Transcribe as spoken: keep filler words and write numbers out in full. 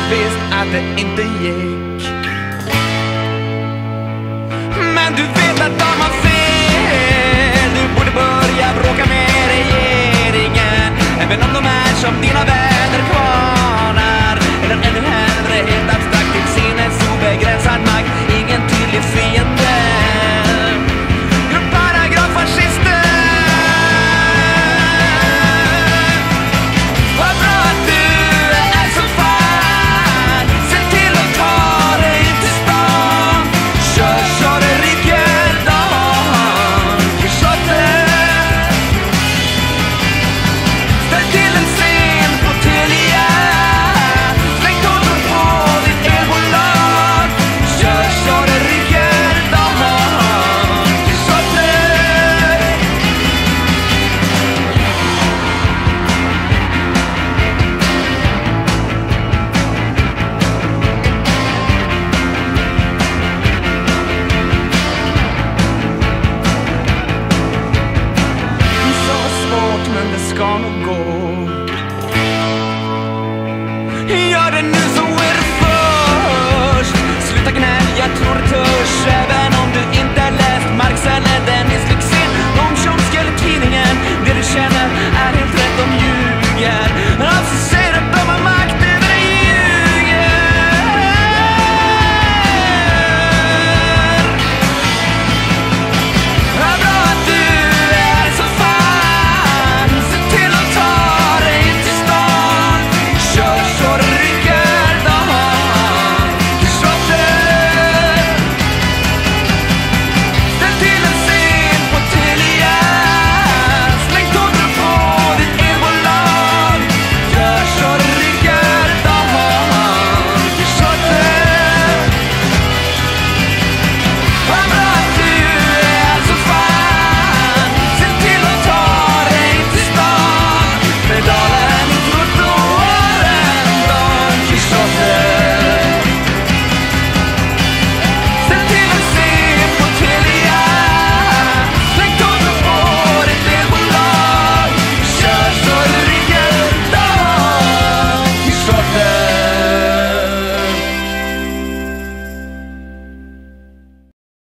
visst att det inte gick. Men du vet att de har fel. Du borde börja bråka med regeringen, även om de är som dina vänner kvarnar. Eller ännu hellre helt abstrakt till sinnes obegränsad makt. Ingen tydlig fiende. Paragrafascister. Vad bra att du är så fan. Se till att ta dig till stan. Kör så det rycker dagen. Ställ till en scen på Telia. Släng datorn på ditt elbolag. Kör så det rycker dagen. Så svårt, men det ska nog gå.